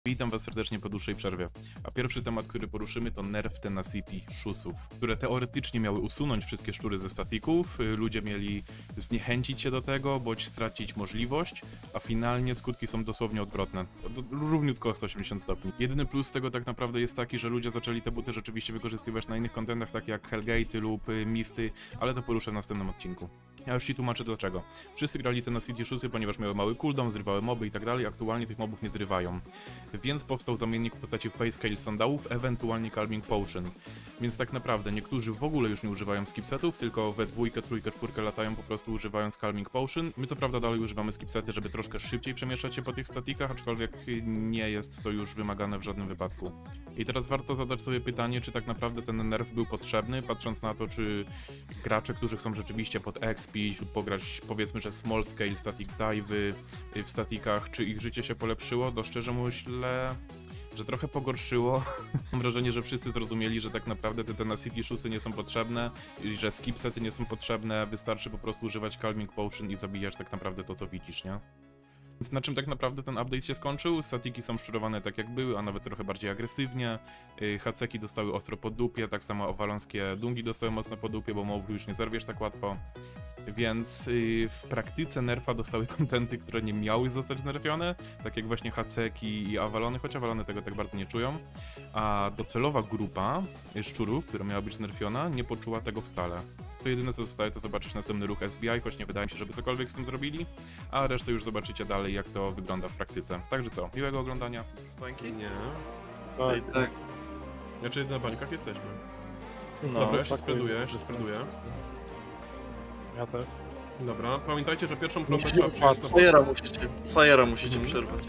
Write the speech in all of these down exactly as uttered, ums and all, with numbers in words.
Witam was serdecznie po dłuższej przerwie. A pierwszy temat, który poruszymy, to nerf Tenacity Shoesów, które teoretycznie miały usunąć wszystkie szczury ze statików, ludzie mieli zniechęcić się do tego, bądź stracić możliwość, a finalnie skutki są dosłownie odwrotne. Równiutko o sto osiemdziesiąt stopni. Jedyny plus tego tak naprawdę jest taki, że ludzie zaczęli te buty rzeczywiście wykorzystywać na innych kontentach, tak jak Hellgate'y lub Misty, ale to poruszę w następnym odcinku. Ja już ci tłumaczę dlaczego. Wszyscy grali Tenacity Shoesy, ponieważ miały mały cooldown, zrywały moby i tak dalej, aktualnie tych mobów nie zrywają. Więc powstał zamiennik w postaci Phase Scale sandałów, ewentualnie Calming Potion. Więc tak naprawdę niektórzy w ogóle już nie używają skipsetów, tylko we dwójkę, trójkę, czwórkę latają po prostu używając Calming Potion. My co prawda dalej używamy skipsety, żeby troszkę szybciej przemieszczać się po tych statikach, aczkolwiek nie jest to już wymagane w żadnym wypadku. I teraz warto zadać sobie pytanie, czy tak naprawdę ten nerf był potrzebny, patrząc na to, czy gracze, którzy chcą rzeczywiście pod expić lub pograć powiedzmy, że small scale static dive'y w statikach, czy ich życie się polepszyło, to szczerze myślę, że trochę pogorszyło. Mam wrażenie, że wszyscy zrozumieli, że tak naprawdę te Tenacity Shoesy nie są potrzebne i że skipsety nie są potrzebne, wystarczy po prostu używać Calming Potion i zabijać tak naprawdę to, co widzisz, nie? Więc na czym tak naprawdę ten update się skończył? Statiki są szczurowane tak jak były, a nawet trochę bardziej agresywnie. Haceki dostały ostro po dupie, tak samo owalonskie dungi dostały mocno po dupie, bo mobów już nie zerwiesz tak łatwo. Więc w praktyce nerfa dostały kontenty, które nie miały zostać nerfione, tak jak właśnie haceki i awalony, choć awalony tego tak bardzo nie czują. A docelowa grupa szczurów, która miała być nerfiona, nie poczuła tego wcale. To jedyne co zostaje to zobaczyć następny ruch S B I, choć nie wydaje mi się, żeby cokolwiek z tym zrobili, a resztę już zobaczycie dalej, jak to wygląda w praktyce. Także co, miłego oglądania. Bańki? Nie. Tak, tak. Znaczy na bańkach jesteśmy. No, Dobra, ja się tak spreaduję, ja się spreaduję. Ja też. Dobra, pamiętajcie, że pierwszą plombę Musicie trzeba przyjść na Fajera musicie, fajera musicie Mhm. przerwać.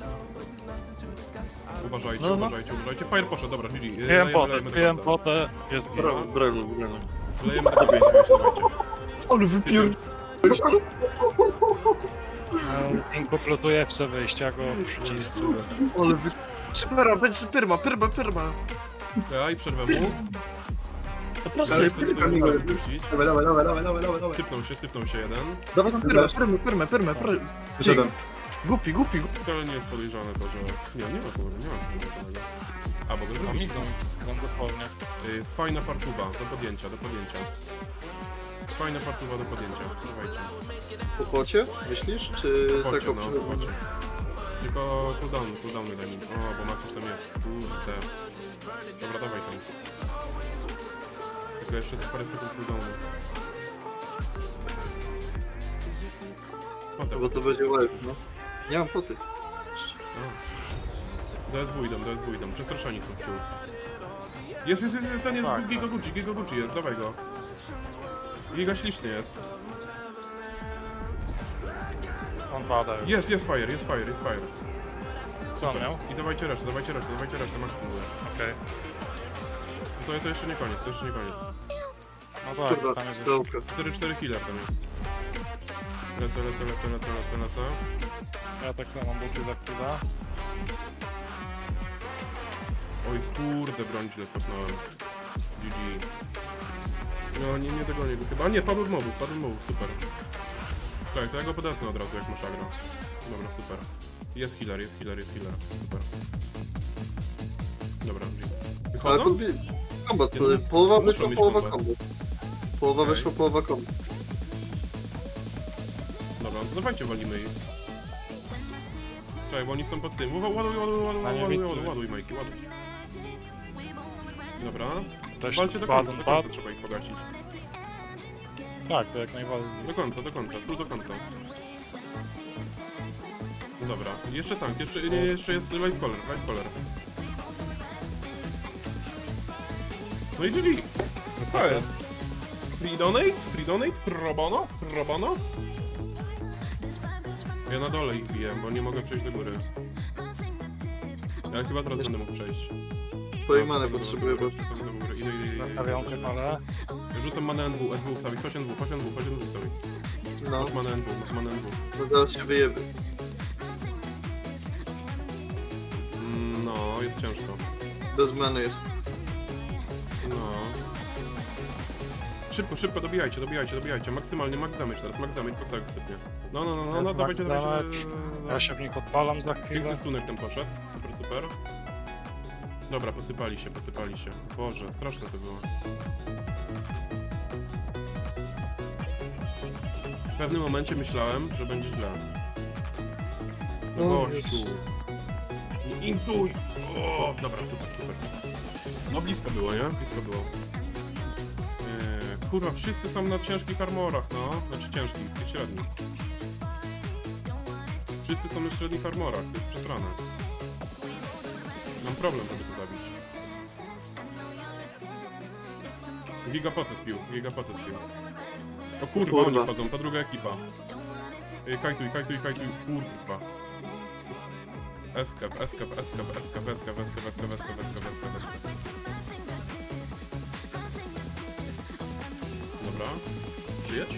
Uważajcie, No, no. uważajcie, uważajcie. Fire poszedł, dobra, G G. Piłem potę, piłem potę, jest git. Brawo, brawo, brawo. Lejemy do pięć, dawajcie. Ale wypier... Tinko plotuje, chce wyjść, ja go przycisnę. Ale wy... Pyrma, będzie pyrma, pyrma, pyrma. Ja i przerwę mu. To proszę, Chcę tutaj pyrma. go wypuścić. Dawaj, dawaj, dawaj, dawaj, dawaj, dawaj, dawaj. Sypnął się, sypnął się jeden. Dawaj tam pyrmę, pyrmę, pyrmę, pyrmę, pyrmę. Wyszedłem. Głupi, głupi, głupi. To nie jest podejrzane to, że... Nie, nie ma tego, nie ma podejrzanego. A, bo go No zrobić. mi go, dosłownie. Y, Fajna partuba, do podjęcia, do podjęcia. Fajna partuba do podjęcia, dawajcie. Po płocie, myślisz? Czy Chodźcie, taką no, przerwę? chodźcie. Tylko cooldown, cooldown daj mi. O, bo Max już tam jest. Kurde. Dobra, dawaj tam. Tylko jeszcze parę sekund cooldownu. Potem. Bo to będzie łeb, no. Nie mam poty. Do S W idą, do S W idą. Przestraszeni są wciół. Jest, jest, jest, ten jest Tak, Giga Gucci, Giga Gucci jest, dawaj go. Giga śliczny jest. On pada już. Jest, jest fire, jest fire, jest fire. Co on miał? I dawajcie resztę, dawajcie resztę, dawajcie resztę, Max mówię. Okej. To, to jeszcze nie koniec, to jeszcze nie koniec. No tak, Kurwa, tam jest... skałka. cztery cztery healer tam jest. Lecę, lecę, lecę, lecę, lecę, lecę. Ja tak mam buty za chwilę. Oj kurde, broń źle stopnąłem. G G. No nie, nie dogonię go chyba. A nie, padł z mobów, padł z mobów, super. Czekaj, to ja go podetnę od razu jak masz agra. Dobra, super. Jest healer, jest healer, jest healer. Super. Dobra, G. Ale Wychodzą? podbij... Kombat, Jeden- połowa muszą wyszła, mieć połowa kombat. kombat. Połowa Okej. wyszła, połowa kombat. Dobra, no dawajcie walimy ich. Czekaj, bo oni są pod tym. Ładuj, ładuj, ładuj, ładuj, A nie ładuj, widzę. ładuj, ładuj, Majki, ładuj. Dobra. Też Walcie do padł, końca, do padł. końca trzeba ich pogasić. Tak, to jak najbardziej. Do końca, do końca, tu do końca. No dobra, jeszcze tank, jeszcze, nie, jeszcze jest light color, light color. No i G G! To jest. Free donate, free donate, pro bono, pro bono. Ja na dole ich biję, bo nie mogę przejść do góry. Ja chyba teraz będę mógł przejść. Twojej No, many to- to- potrzebuję, bo... to- to- to- do góry. Idę, idę, idę, idę. Nastawiam się, ale... Rzucam manę N W, S W wstawić, chodź N W, chodź N W, chodź N W wstawić. No, Masz manę N W, masz manę N W. no zaraz się wyjebie. Mm, no, jest ciężko. Bez many jest. No. szybko, szybko, dobijajcie, dobijajcie, dobijajcie. Maksymalnie, max damage teraz, max damage, po jak sypnie. No, no, no, no, no, Max dawajcie, dawajcie. damage. dawajcie. Ja się w nich odpalam za chwilę. Piękny stunek ten poszedł, super, super. Dobra, posypali się, posypali się. Boże, straszne to było. W pewnym momencie myślałem, że będzie źle. No O, gościu. Jezu. Nie intuj! O, dobra, super, super. No blisko było, nie? Blisko było. Eee, kurwa, wszyscy są na ciężkich armorach, no. Znaczy ciężkich, tych średnich. Wszyscy są na średnich armorach, to jest przesrane. Mam problem, żeby to zabić. Gigapotę spił, gigapotę spił. O kurwa, Kurwa. oni wchodzą, ta druga ekipa. Ej, kajtuj, kajtuj, kajtuj, kurwa. Escape, escape, escape, escape, escape, escape, escape, escape, escape, escape, escape. Dobra. Żyjesz?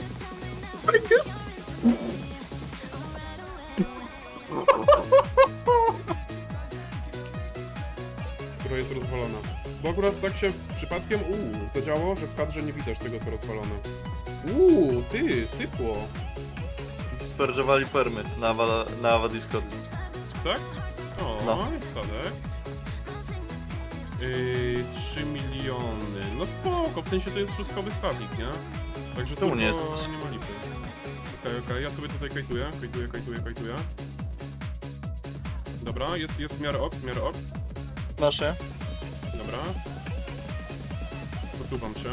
Która jest rozwalona. Bo akurat tak się przypadkiem uuu, zadziało, że w kadrze nie widać tego, co rozwalone. Uuu, ty, sypło. Sperdżowali permy na Awa, na Awa Discord. Tak? O, No. Sadek. Yy, trzy miliony. No spoko, w sensie to jest szóstkowy statik, nie? Także Czemu to nie jest? nie ma lipy. Okej, okej, ja sobie tutaj kajtuję, kajtuję, kajtuję, kajtuję. Dobra, jest, jest w miarę ok, w miarę ok. Nasze? Dobra. Poczuwam się.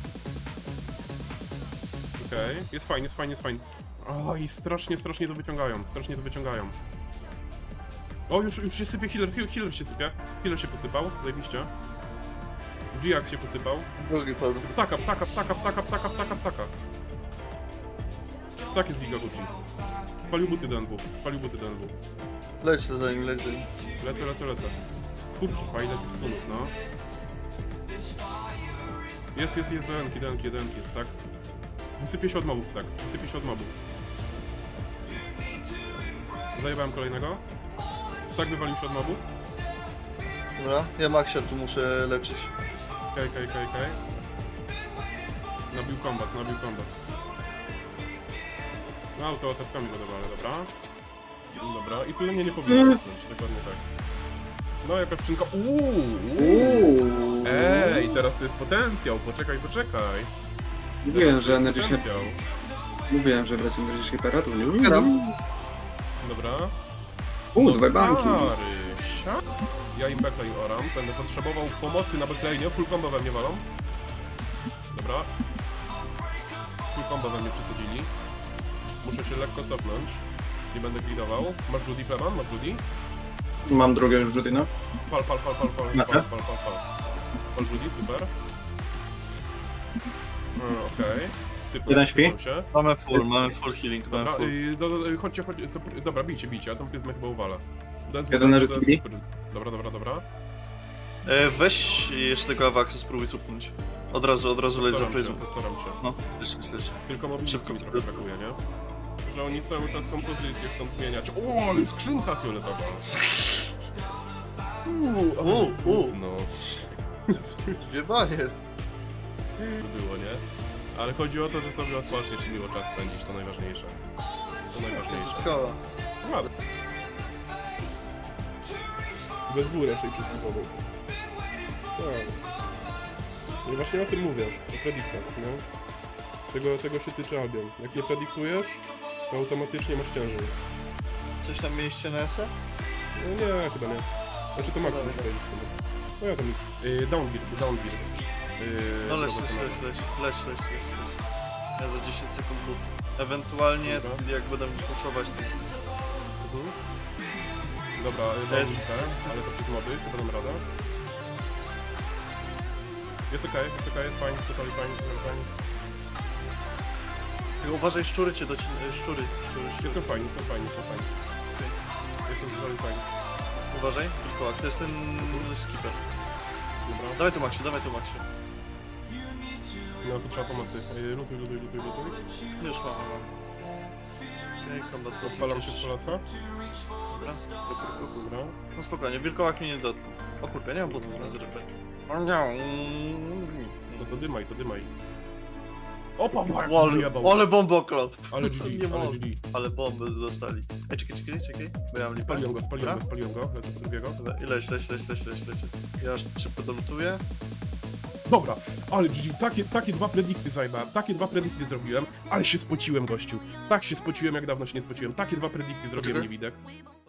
Okej, jest fajnie, jest fajnie, jest fajnie. O, i strasznie, strasznie to wyciągają, strasznie to wyciągają. O, już, już się sypie healer, healer, healer się sypie. Healer się posypał, zajebiście. G-Ax się posypał. Drugi padł. Ptaka, ptaka, ptaka, ptaka, ptaka, ptaka, ptaka. Tak jest Giga Gucci. Spalił buty do N W, spalił buty do N W. Leć za nim, leć za nim. Lecę, lecę, lecę. Kurczę, fajne tych sunów, no. Jest, jest, jest do Enki, do Enki, do Enki, tak? Wysypie się od mobów, tak. Wysypie się od mobów. Zajebałem kolejnego. Tak, wywalił się od mobu. Dobra, ja Maxia tu muszę leczyć. Okej, okej, okej, okej. Nabił kombat, nabił kombat. No, auto otewkami zadawale, dobra. Dobra, i tyle mnie nie powinno dotknąć, dokładnie tak. No, jaka skrzynka. Uuu, uuu. Ej, teraz to jest potencjał, poczekaj, poczekaj. Mówiłem, Teraz to że jest energetyczny... potencjał. Mówiłem, że brać energetyczny imperator, nie umieram. Dobra. Uuu, No dwa banki. stary, sia- Ja im backlane oram, będę potrzebował pomocy na backlane, full combo we mnie walą. Dobra. Full combo we mnie przesadzili. Muszę się lekko cofnąć. Nie będę glidował. Masz Judy Pleman? Masz Judy? Mam drugie już Judy, no. Pal, pal, pal, pal, pal, Na pal, E? pal, pal, pal. Pal Judy, super. Mm, Okej. Typ Jeden śpi? sypnął się. Mamy full, mamy full healing, mamy Dobra, full. y, do, do, chodźcie, chodźcie, to, pr- dobra, bijcie, bijcie, ja tą pryzmę chyba uwalę. Do S W, Jeden do leży S W, z do S W. Dobra, dobra, dobra. E, weź jeszcze tego Awaxa, spróbuj cupnąć. Od razu, od razu leć za Postaram się, pryzmą. postaram się. No, leć, leć, leć. Tylko mobilności Szybko, mi trochę szybko. brakuje, nie? Że oni cały czas kompozycję chcą zmieniać. O, ale skrzynka fioletowa! Uuu, ale U, u. no. Dwie ba jest. Było, nie? Ale chodzi o to, że sobie odpoczniesz i miło czas spędzisz, to najważniejsze. To najważniejsze. Języczkowa. Ładnie. Bez W raczej wszystko wodą. Tak. I właśnie o tym mówię, o prediktach, nie? Tego, tego się tyczy Albion. Jak nie prediktujesz, to automatycznie masz ciężej. Coś tam mieliście na S E? No nie, chyba nie. Znaczy to Max No musi dobra. powiedzieć sobie. No ja tam... Yy, downbeat, downbeat. Yy, No leć, leć, prowadzę leć, leć, leć, leć, leć, leć. Ja za dziesięć sekund lub. Ewentualnie Dobra. jak będę puszować, to... Mhm. Dobra, downbeat, ale to przez moby, chyba dam radę. Jest okej, jest okej, jest fajnie, totalnie fajnie, totalnie fajnie. Tylko uważaj, szczury cię do ciebie, szczury, szczury, szczury. Jestem fajny, jestem fajny, jestem fajny. Okej. Jestem totalnie fajny. Uważaj, tylko to jest ten skipper. Dobra. Dawaj tu Maxiu, dawaj tu Maxiu. No, potrzeba pomocy. Ej, Lutuj, lutuj, lutuj, lutuj. Już mam, mam. Okej, combat bot. Odpalam się w polasa. Dobra. Dobra. No spokojnie, wilkołak mnie nie dotknął. O kurwa, nie mam botów na zrypę. O nie. No to dymaj, to dymaj. Opa, jak O, ale, wyjebał. ale bomboklop. Ale Nie G G, ale mogę. G G. Ale bombę dostali. Ej, czekaj, czekaj, czekaj. Bo ja mam lipę. Spaliłem go, spaliłem go, Dobra. spaliłem go. Lecę po drugiego. Dobra, i leć, leć, leć, leć, leć, leć. Ja aż szybko dolutuję. Dobra, ale G G, takie, takie dwa predikty zajmałem, takie dwa predikty zrobiłem, ale się spociłem, gościu. Tak się spociłem, jak dawno się nie spociłem. Takie dwa predikty zrobiłem, Czekaj. niewidek.